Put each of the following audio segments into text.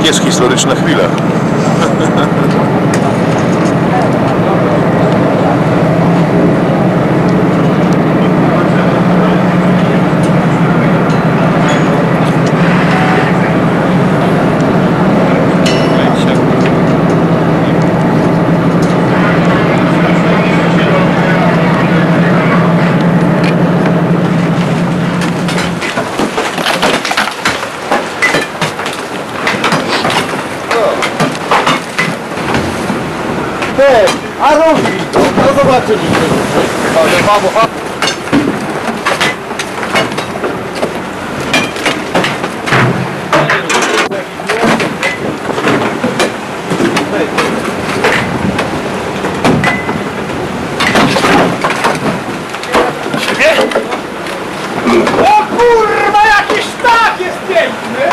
Jest historyczna chwila. A robi to, no zobaczyliśmy. O kurwa, jakiś tak jest piękny!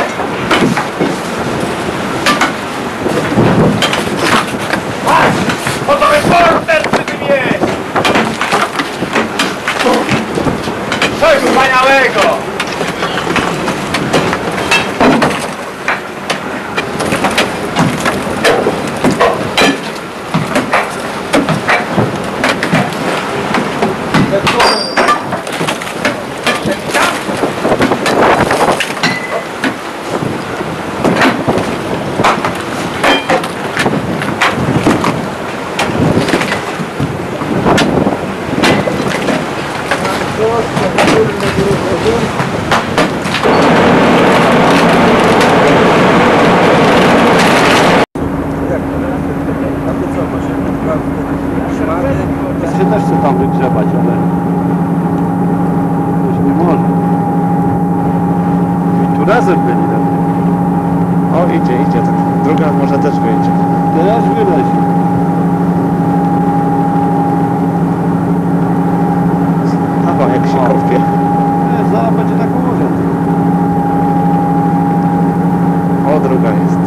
Oto reporter przy tym jest! Coś wspaniałego! Się też chce tam wygrzebać, ale już nie może. I tu razem byli na tym. O, idzie, tak. Druga może też wyjdzie. Teraz wylezie. Chyba jak się kopie. Nie, zaraz będzie tak ułożone. O, druga jest.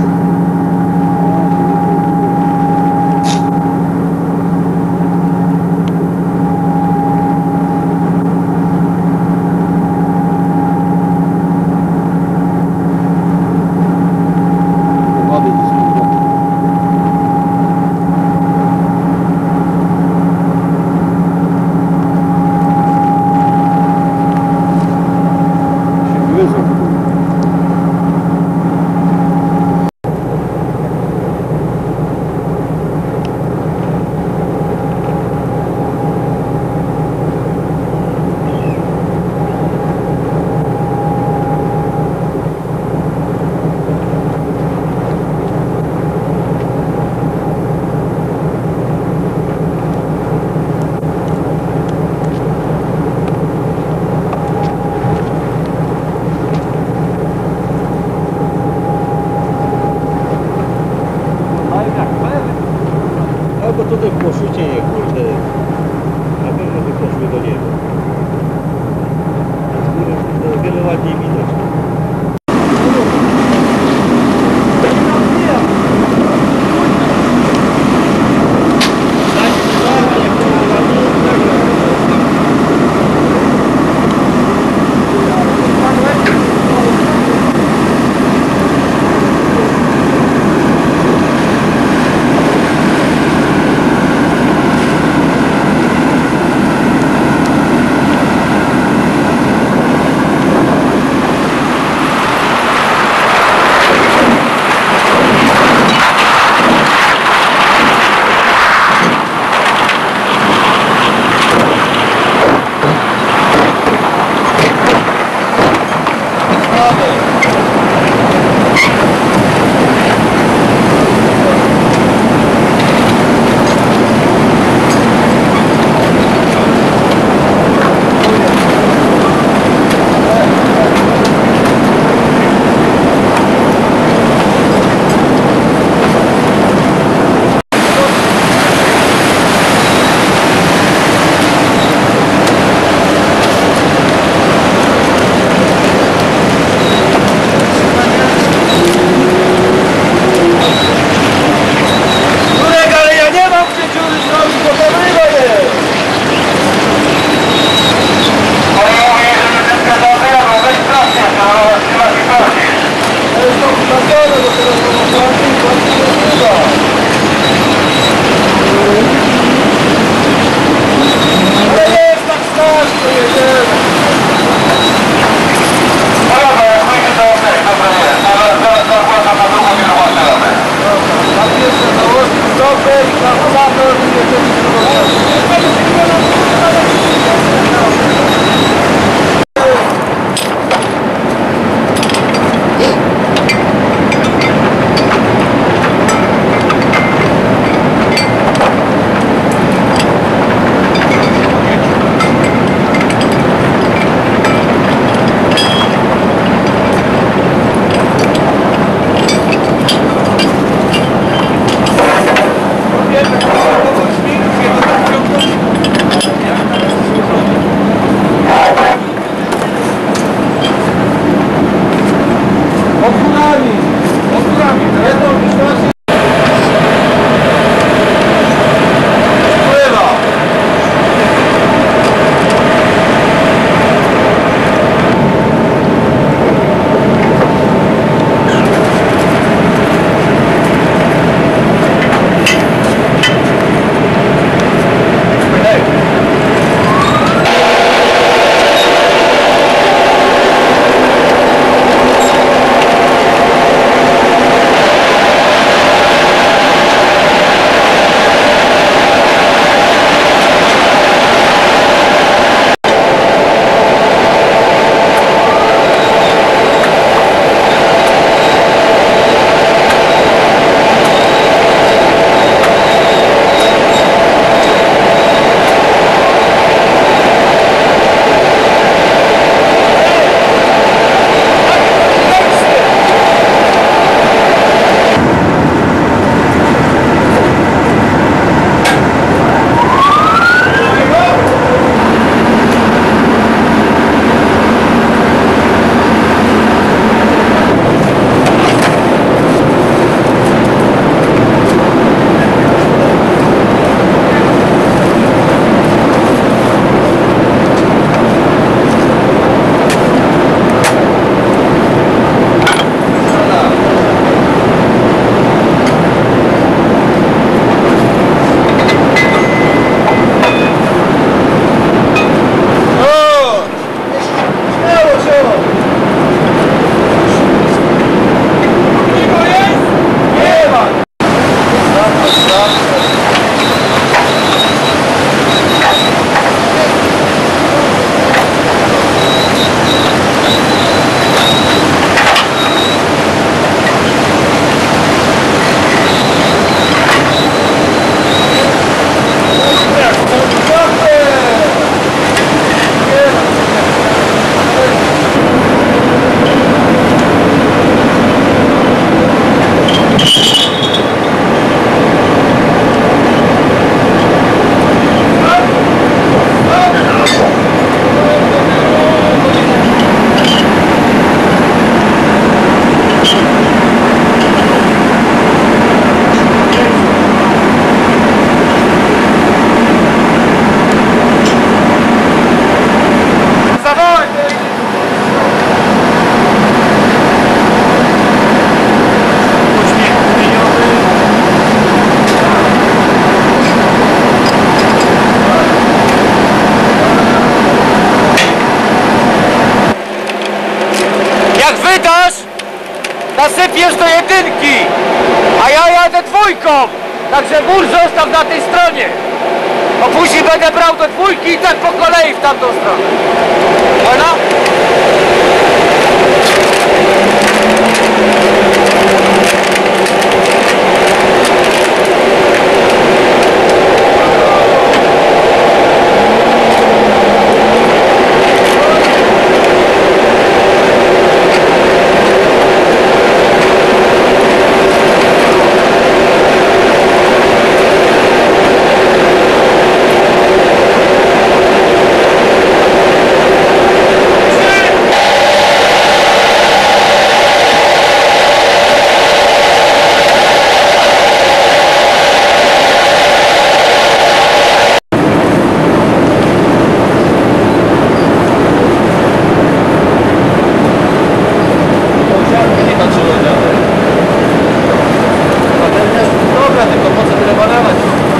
dodasz, nasypiesz do jedynki, a ja jadę dwójką. Także mur zostaw na tej stronie. A później będę brał do dwójki i tak po kolei w tamtą stronę. Wolno? Dobra, tylko po co tyle badawać?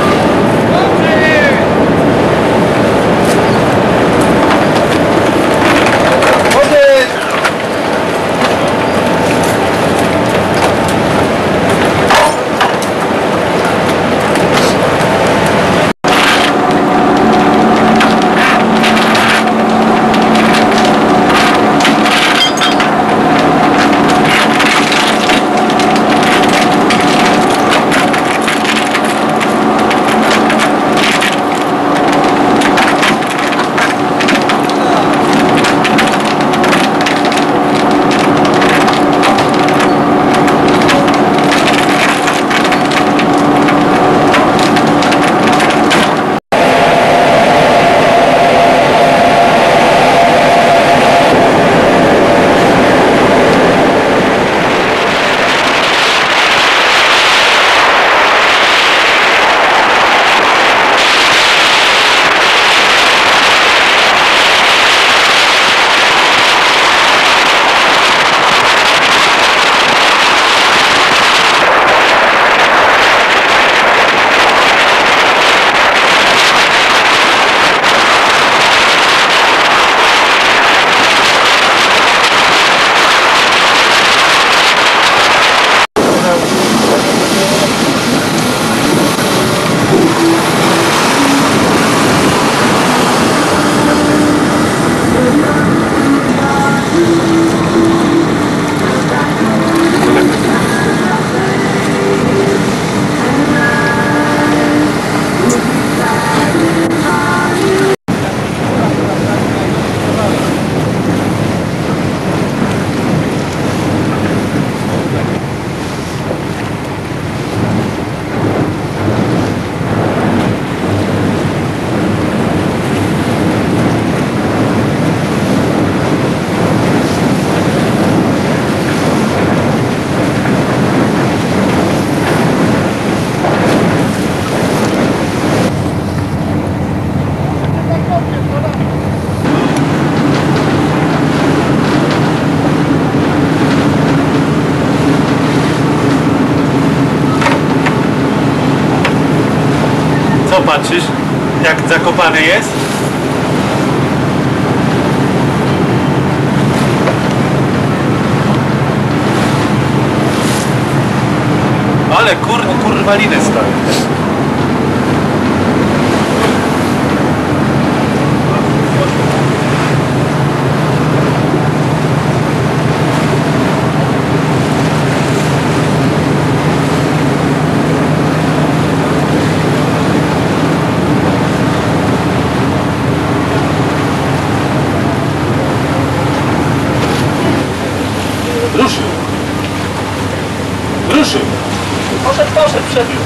Co patrzysz? Jak zakopany jest? Ale kurwa liny stoi. Ruszył. Poszedł, przebił.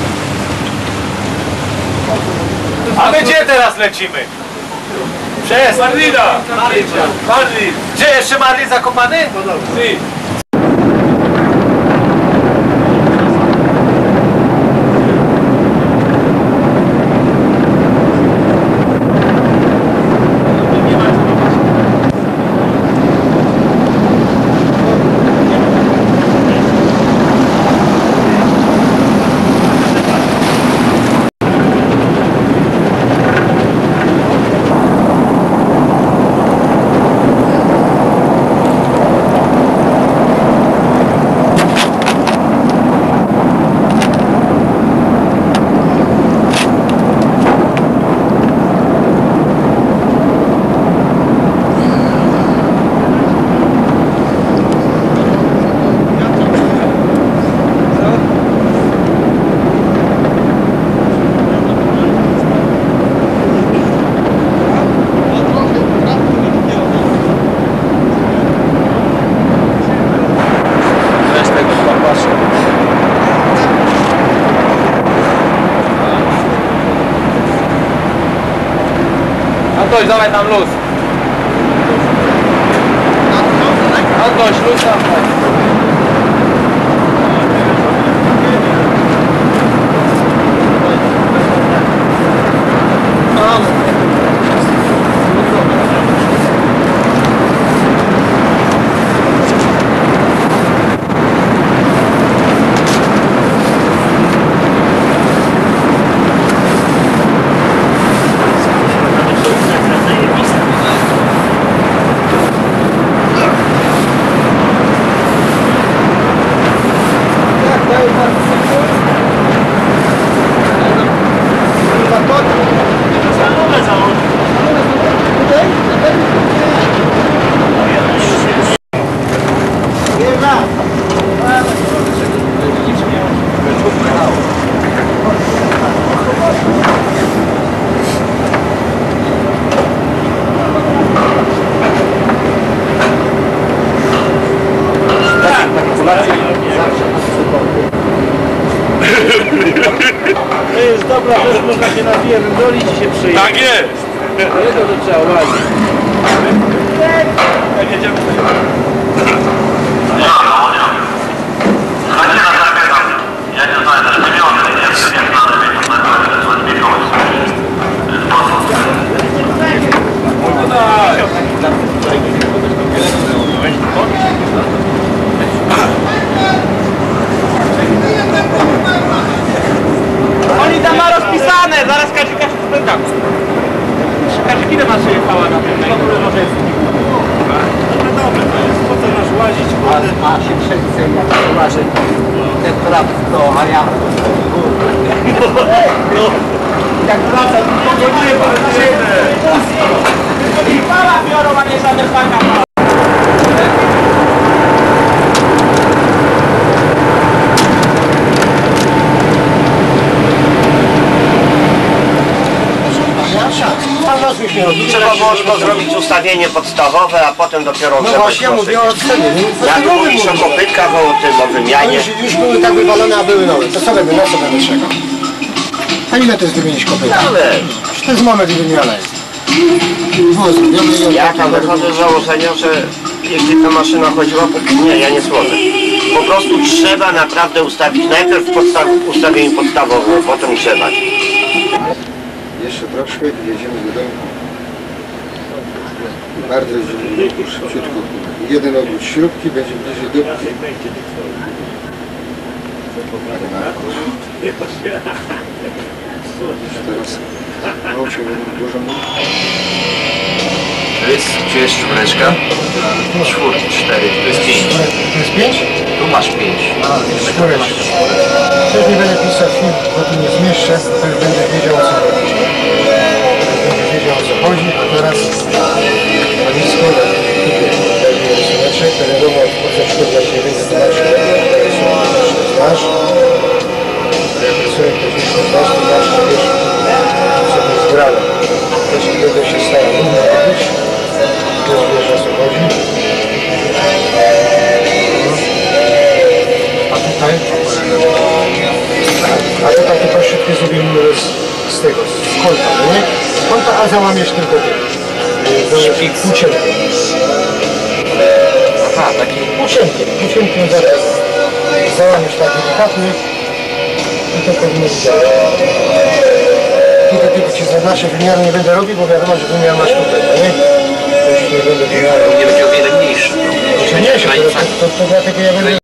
A my gdzie teraz lecimy? Przez Marlina! Marlin. Gdzie jeszcze Marlin zakopany? Ty. Antoś, dawaj tam luz. Antoś, luz tam. To jest dobra rzecz, można się napierdolić i się przyjść. Tak jest! Jedno to trzeba uważać. Jak jedziemy. Oni tam ma rozpisane, zaraz Kazika się spyta. Kazik, ile masz jechała na tym? Dobre to jest, po co masz łazić? A się wszędzie jak uważa ten trap, to a ja... Jak wraca, to pogoduje po I pała biorą, a nie żadne fajna. Trzeba było zrobić ustawienie podstawowe, a potem dopiero No właśnie, mówię o cenie. Jak mówisz o kopytkach, o tym, o wymianie. Już były tak wywalone, a były nowe. To co będę, na co będę czekał? A ile to jest wymienić kopyta? Ale To jest moment i wymiana jest. Było zrobione i ja tam wychodzę z założenia, że jeśli ta maszyna chodziła, nie, ja nie słodzę. Po prostu trzeba naprawdę ustawić najpierw ustawienie podstawowe, a potem grzebać. Jeszcze troszkę i jedziemy do domu. Bardzo szybciutko. Jeden obrót śrubki będzie bliżej dupki. Teraz łącznie dużo mniej. Gdzie jest czwóreczka? Czwórki, 4, to jest 5. To jest 5? Tu masz 5. A, czwóreczka. Też nie będę pisał film, bo tu nie zmieszczę, to już będę wiedział o co chodzi. Będę wiedział o co chodzi, a teraz panisko, rysuneczek, terenowo od początku właśnie będzie to masz znasz. Jak rysunek też nie znasz, to masz, wiesz, co to jest grane. Też nie będę się starał równo robić, też wiesz o co chodzi. A tutaj? A to takie troszeczkę zrobimy z tego, z kąta, no nie? Z kąta, a załamiesz tylko płócienkiem. Aha, taki Płócienkiem załamiesz tak delikatnie i to powinno działać. Tutaj tylko ci zaznaczę, wymiaru nie będę robił, bo wiadomo, że wymiar masz tutaj, no nie? To już nie będę wymiaru. nie będzie o wiele mniejszy. Mniejszy, to dlatego ja będę...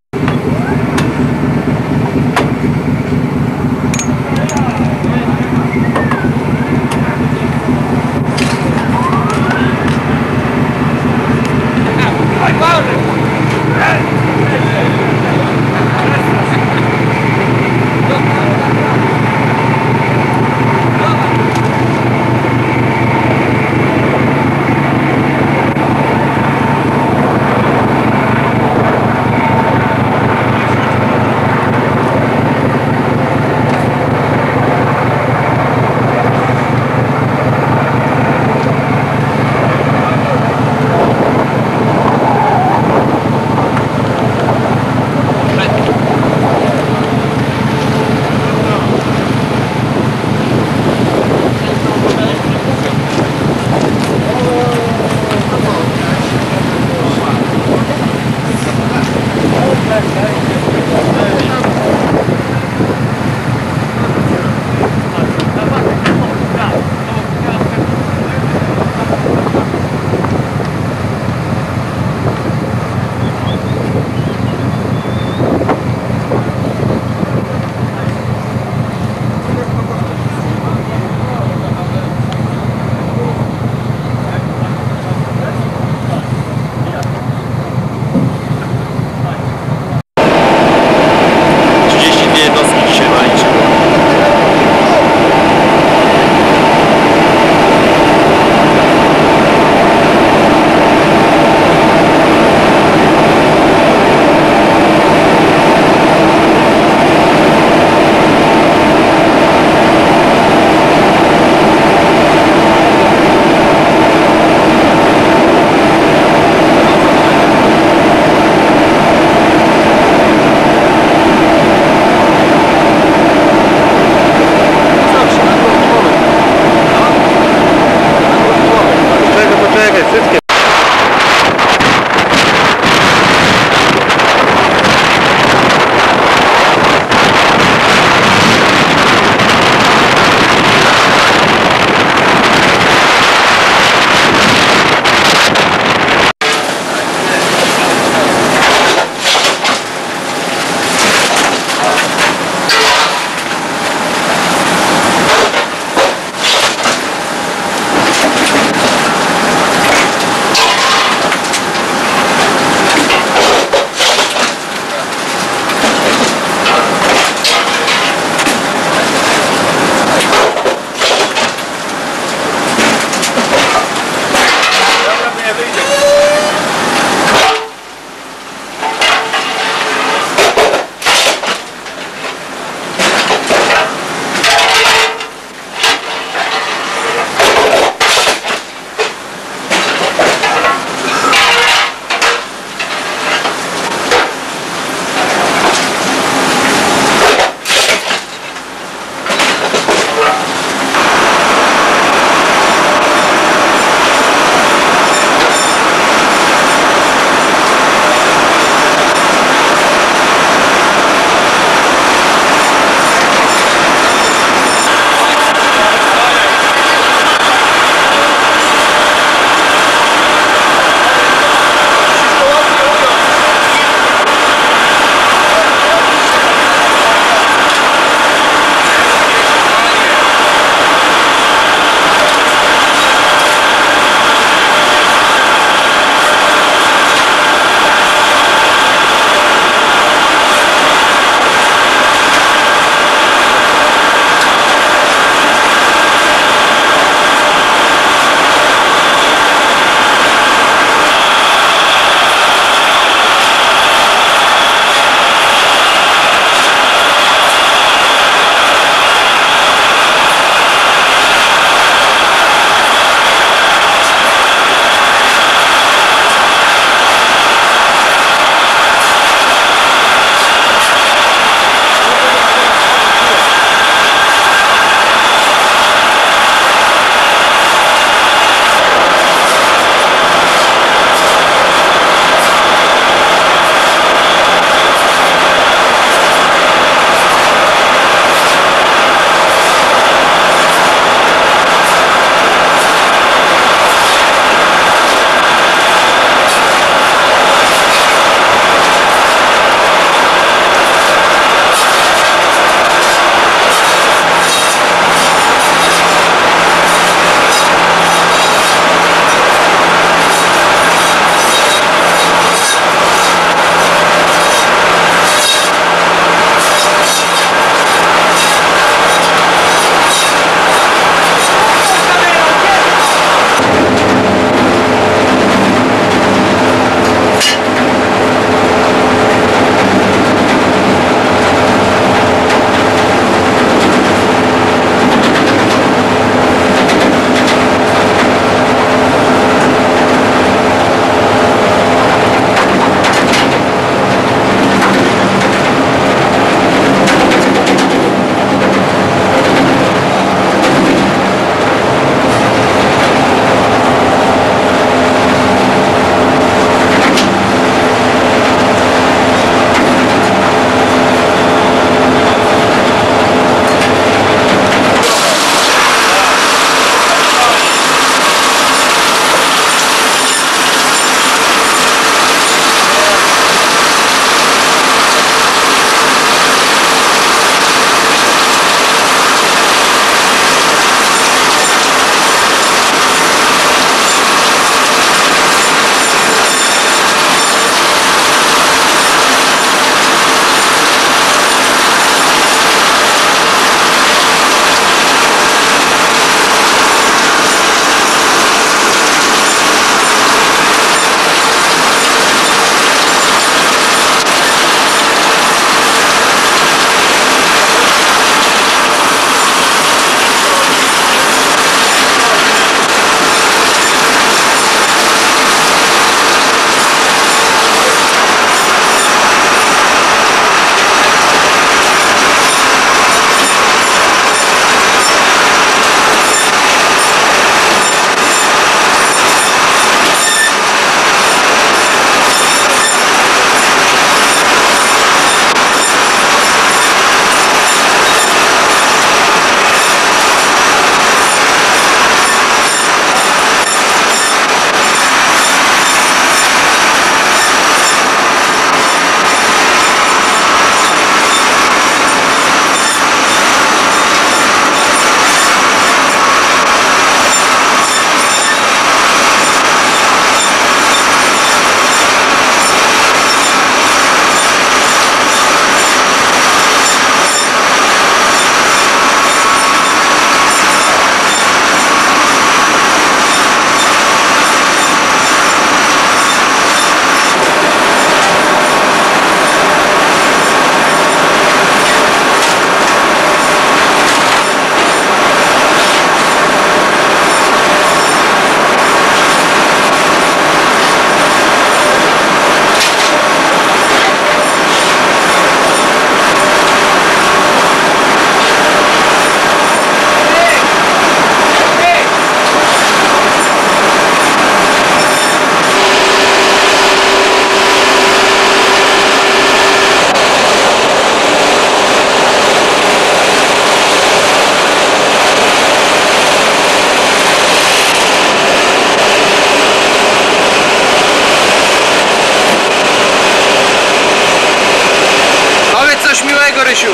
Rysiu?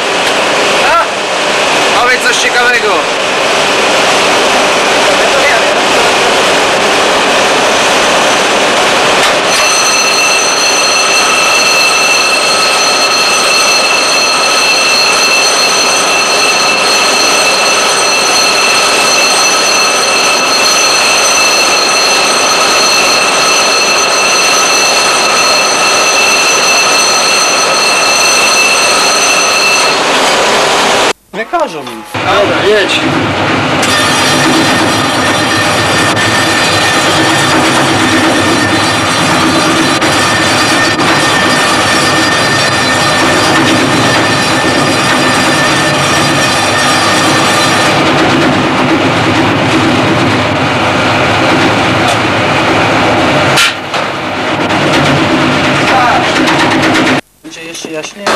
Powiedz coś ciekawego. Nie każą mi. Dobra, jedź. Będzie jeszcze jaśniej.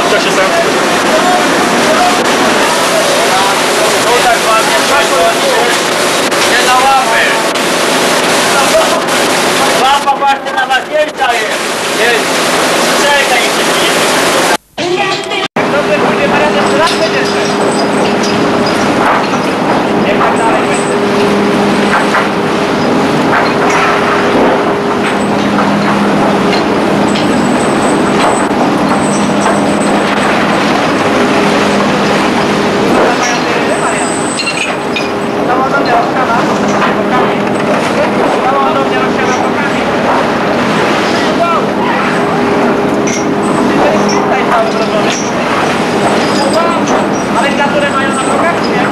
Co się tam... Tu tak ładnie przeszło. Nie na łapy. Łapa właśnie na napięcia jest. Jest. Czekaj, dobrze, pójdzie teraz jeszcze raz będziesz. Nie tak dalej będzie. Ale które mają na drogach, nie?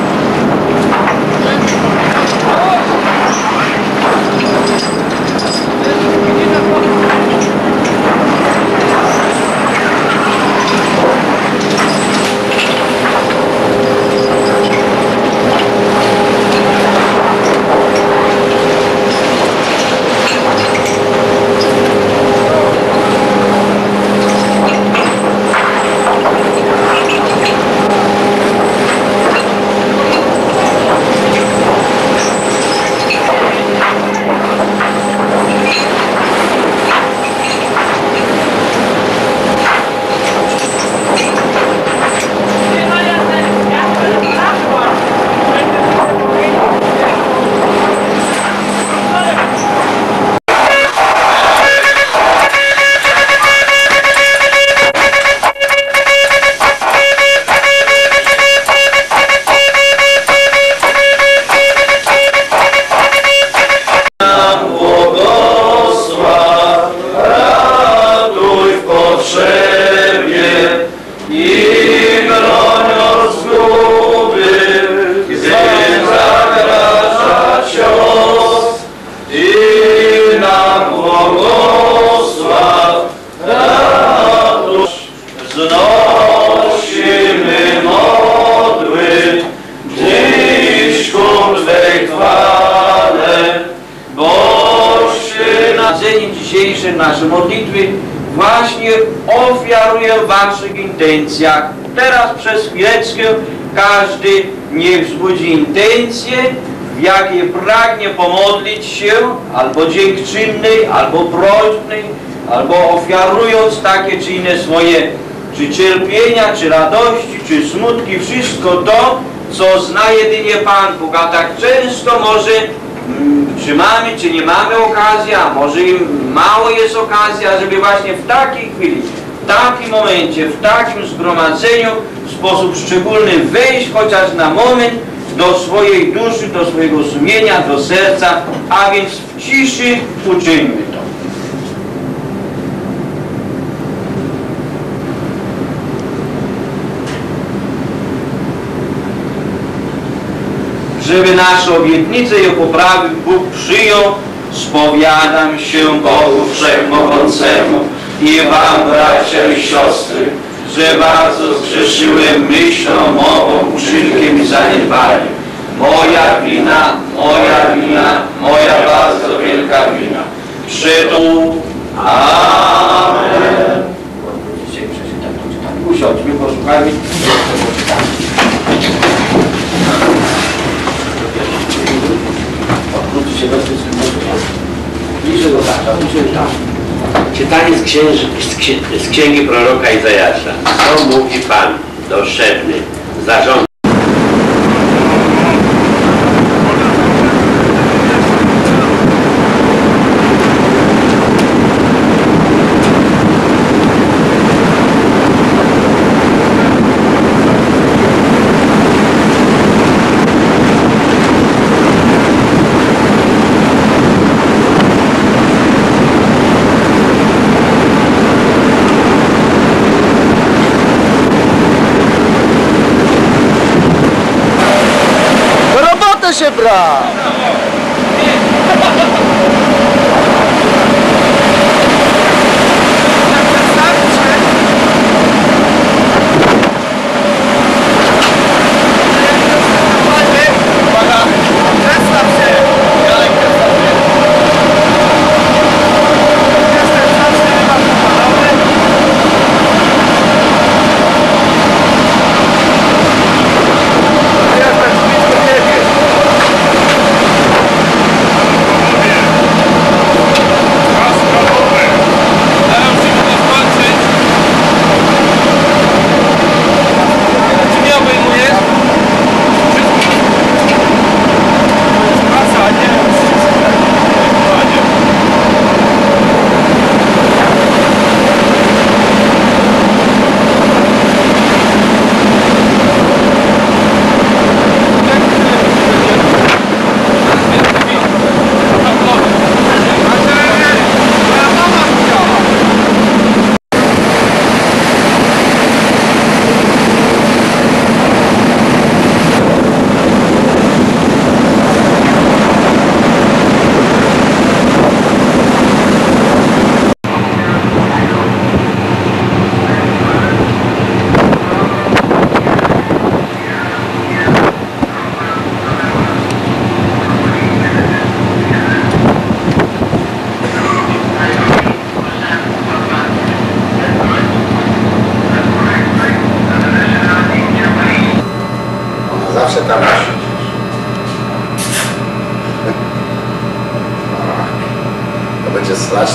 Dzisiejsze nasze modlitwy właśnie ofiaruję w waszych intencjach. Teraz przez chwileczkę każdy niech wzbudzi intencję, w jakiej pragnie pomodlić się, albo dziękczynnej, albo prośbnej, albo ofiarując takie czy inne swoje, czy cierpienia, czy radości, czy smutki, wszystko to, co zna jedynie Pan Bóg. A tak często może czy mamy, czy nie mamy okazji, a może im mało jest okazja, żeby właśnie w takiej chwili, w takim momencie, w takim zgromadzeniu w sposób szczególny wejść chociaż na moment do swojej duszy, do swojego sumienia, do serca, a więc w ciszy uczyńmy to. Żeby nasze obietnice i poprawy Bóg przyjął, spowiadam się Bogu Wszechmogącemu i wam, bracia i siostry, że bardzo zgrzeszyłem myślą, mową, uczynkiem i zaniedbaniem. Moja wina, moja bardzo wielka wina. Przytu. Amen. Usiądźmy, posłuchajmy. Czytanie z księgi proroka Izajasza. Co mówi Pan doszczętny, zarządny? się bra!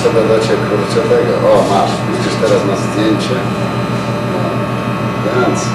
to będziecie kurczę tego. O, masz, widzisz teraz na zdjęcie. No, więc.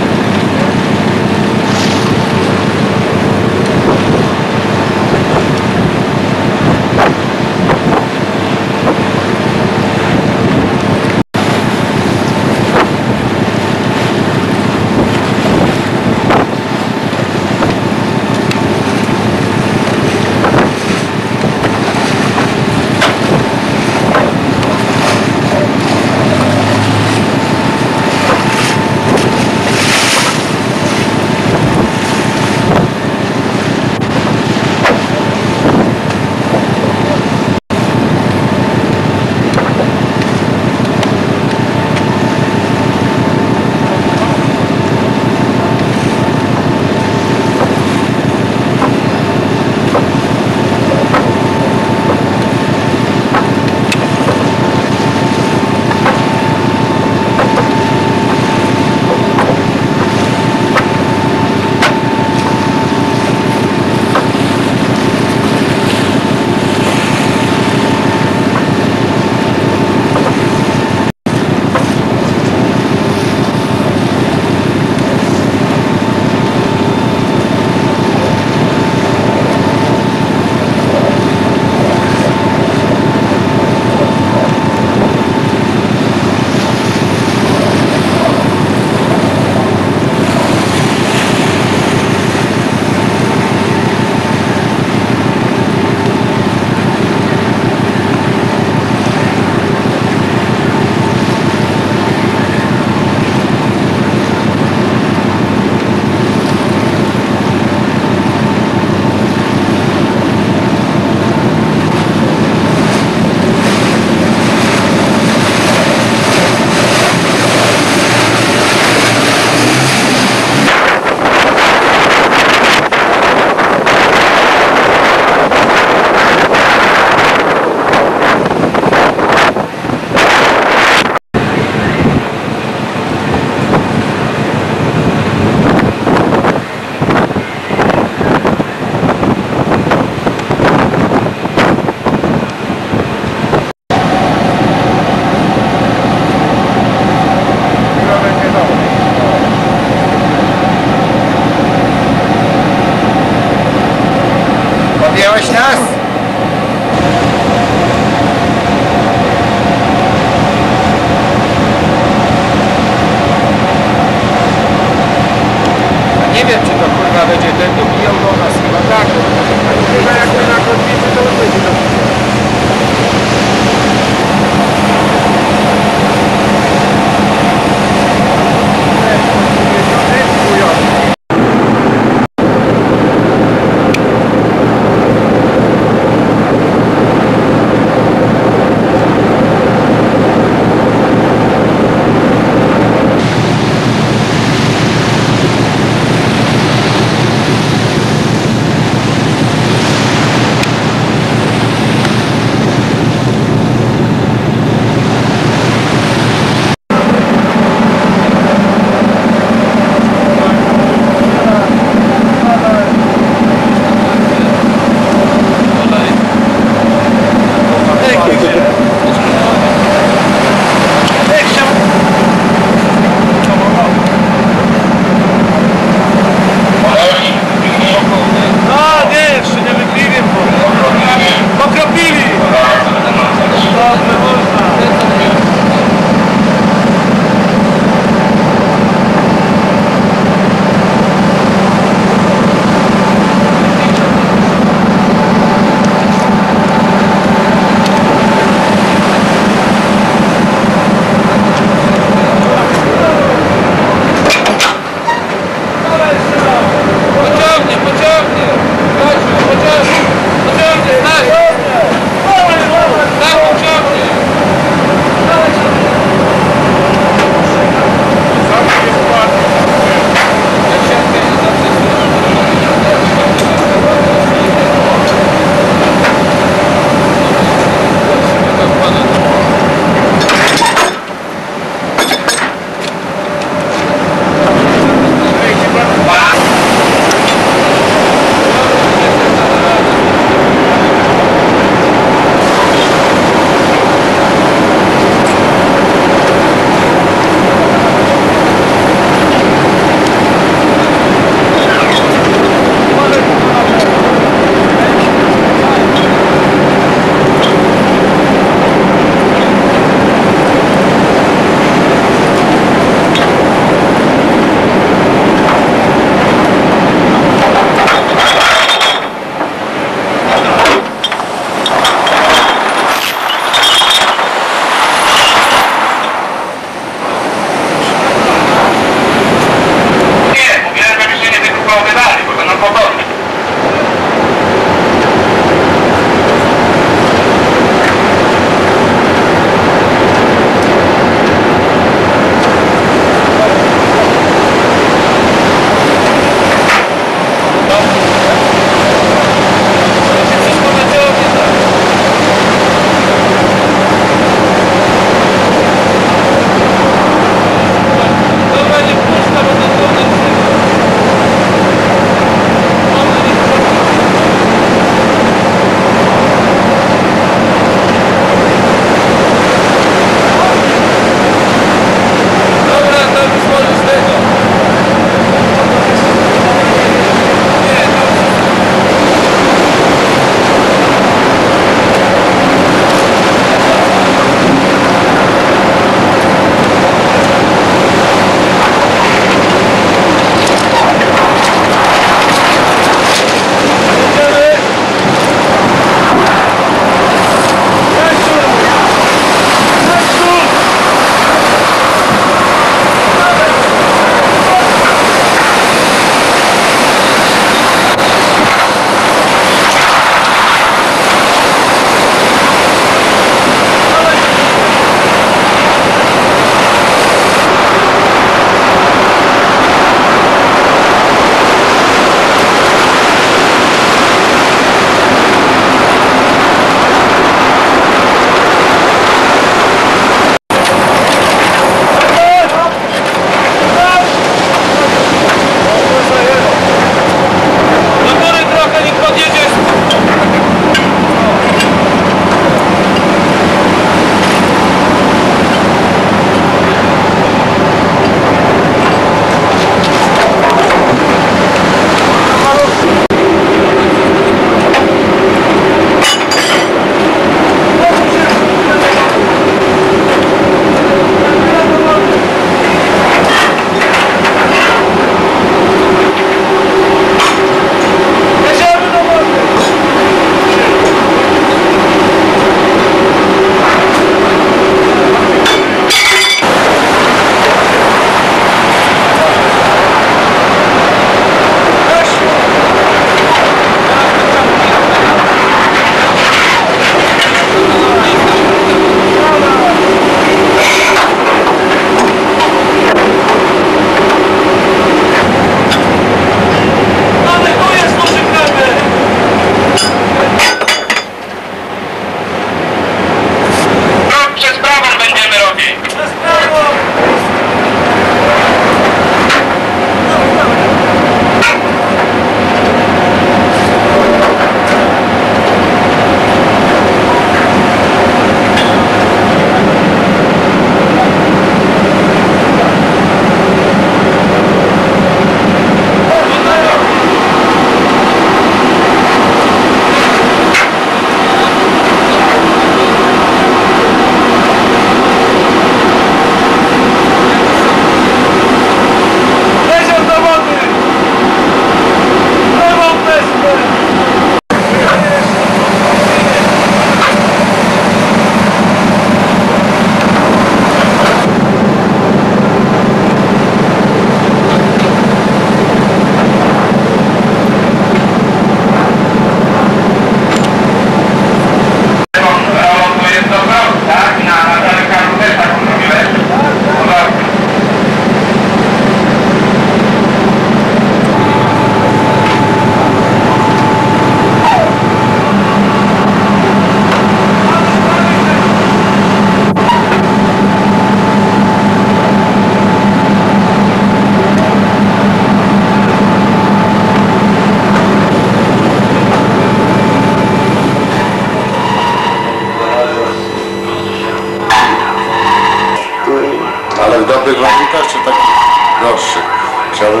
słabych warunkach, czy takich gorszych? Chciałbym...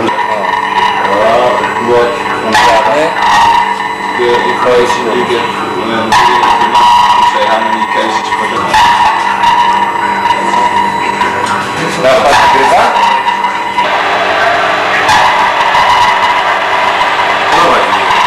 Płot fundowany. I wejść drugie, przejechamy i kęsić podobno. Na pan nagrywa? Dawaj.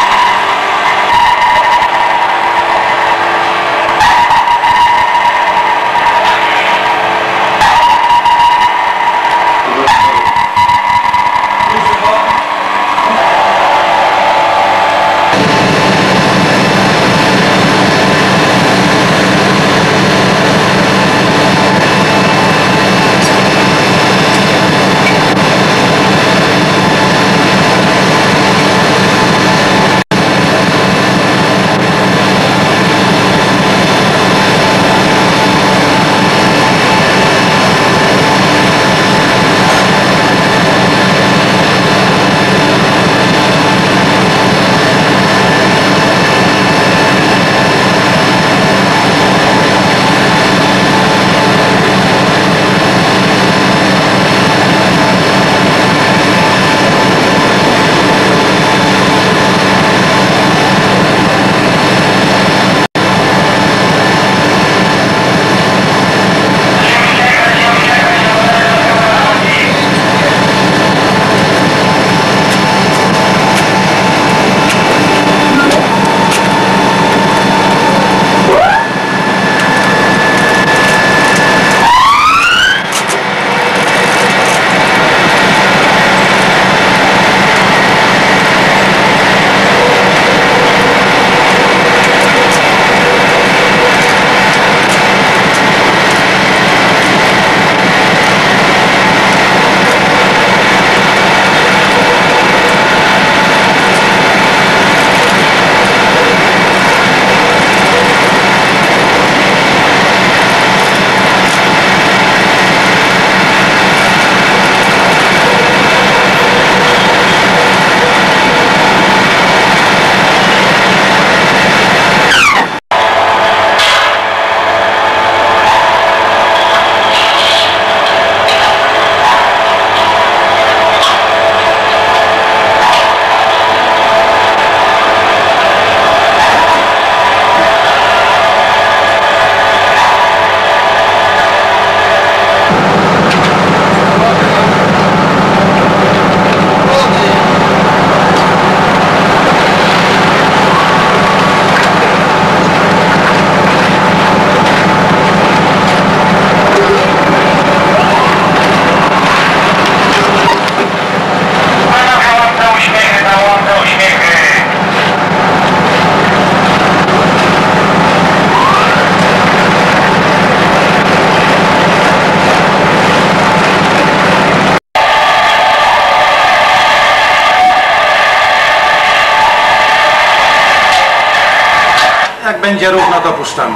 Jak będzie równo, to puszczamy.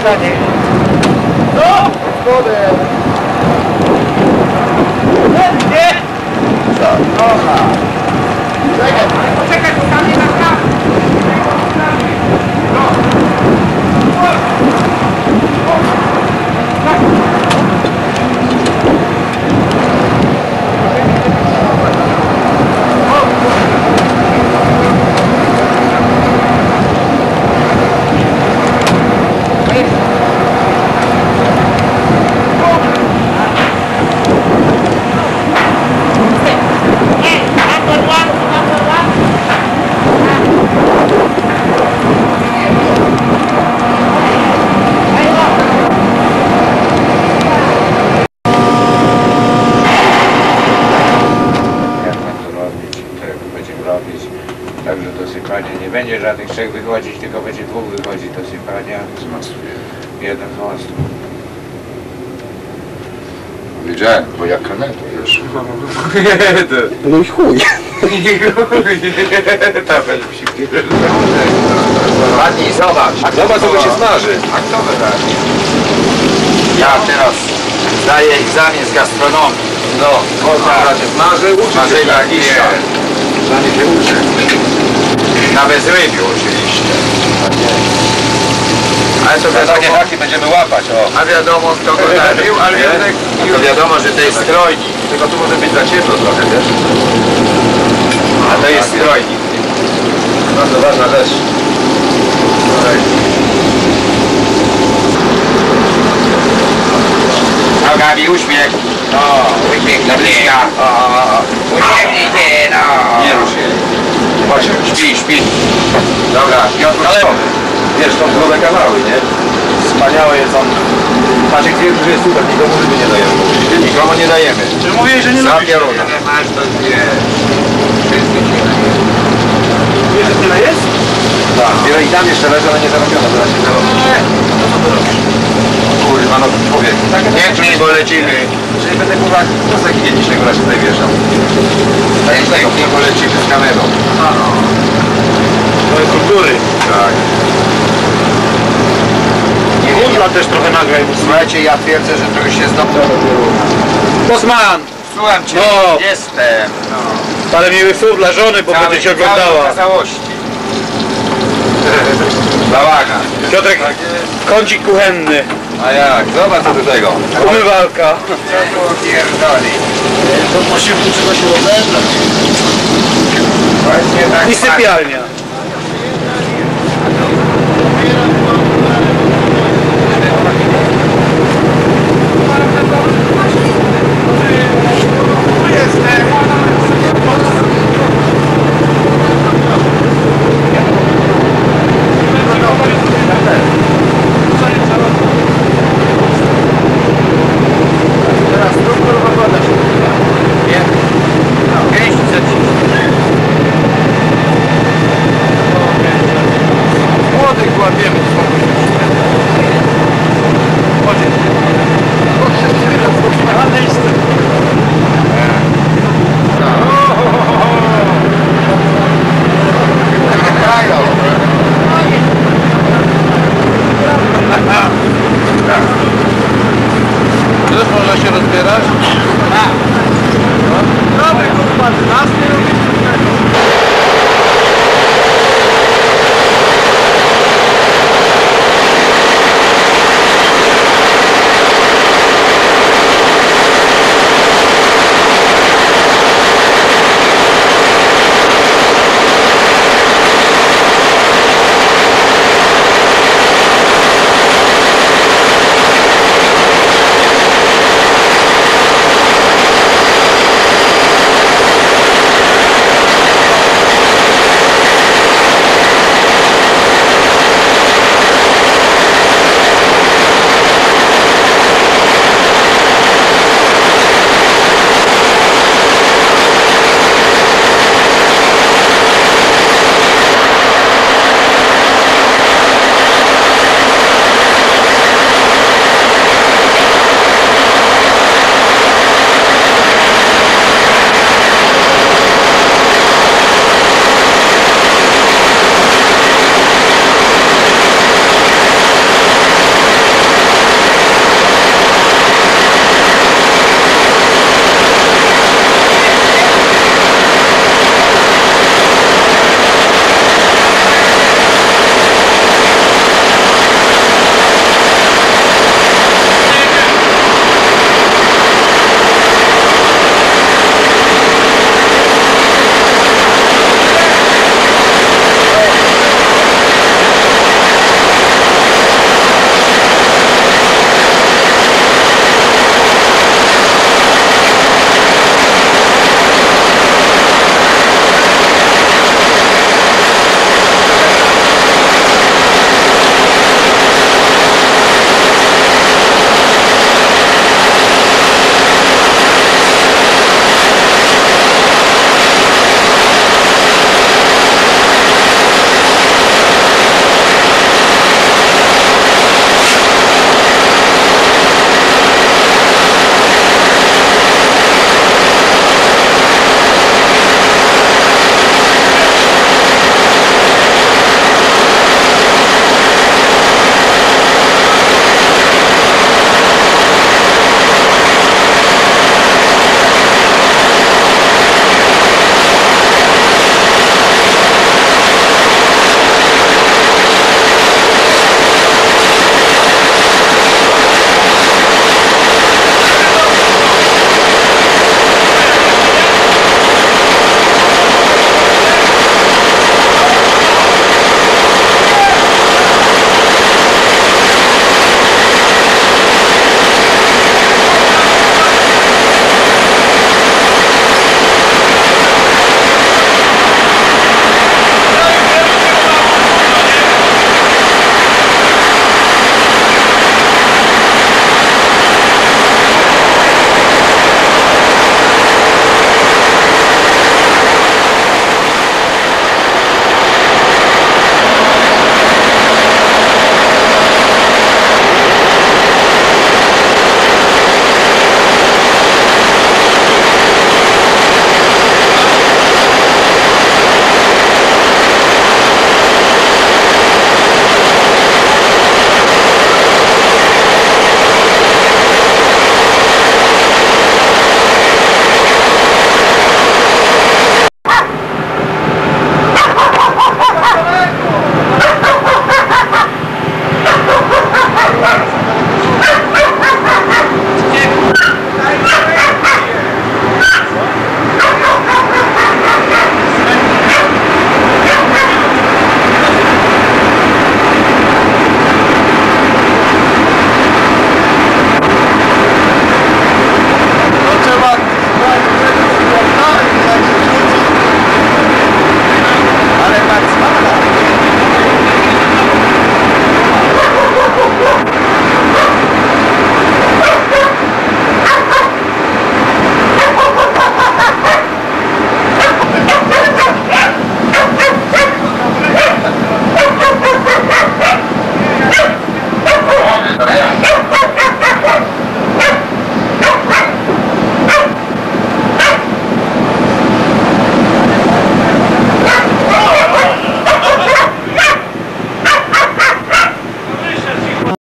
stanie. No! Wodę! Nie! Co? Oha! Poczekaj, bo tam nie na prawo. Także dosypanie nie będzie żadnych 3 wychodzić, tylko będzie 2 wychodzić dosypania. Z mostu. Jeden z mostu. Wiedziałem, bo ja kaneto, wiesz. No i chuj. Ładniej, zobacz. Zobacz, co to się smaży. A kto wyrazi? Ja teraz zdaję egzamin z gastronomii. No, można się smaży, uczy się Marzenia tak, liścia. Przynajmniej się uczy. Na bezrybiu oczywiście. Ale to Takie wiadomo, haki będziemy łapać, o. a wiadomo kto go nabił, ale to wiadomo, że to jest strojnik. Tylko tu może być za ciepło trochę, wiesz? A to jest strojnik. Bardzo ważna rzecz. Nogami uśmiech. No, uśmiech na bliska. Uśmiechnij się, no. Nie rusz się. Chodź, śpi. Dobra, Piotr, Ale wiesz, są zdrowe kawały, nie? Wspaniałe jedzą. Maciek twierdzi, że jest super, nikomu ryby nie dajemy. nikomu nie dajemy. Czy mówiłeś, że nie Za lubisz? pioruna. Masz to dwie. Wszystkie się daje. Wiesz, że tyle jest? Tak, wiele i tam jeszcze leży, ale nie zarobione, zaraz się zarobi. No co to robisz? Kurwa, no człowiek. Nie kmij, bo lecimy. Czyli będę kurwa, co za ginie dzisiaj go się tutaj wieszał. Nie kmij, bo lecimy z kamerą. To jest kultury. Tak. Kundla też trochę nagraj. Słuchajcie, ja twierdzę, że to już jest dobrze. Bosman! Słucham cię, No. jestem. No. Ale miły słów dla żony, bo będzie cię Całej oglądała. okazałości. Bałagan. Piotrek, kącik kuchenny, A jak? Zobacz co do tego. umywalka. Co tu pierdoli? To posiłku trzeba się rozebrać. Właśnie tak I sypialnia.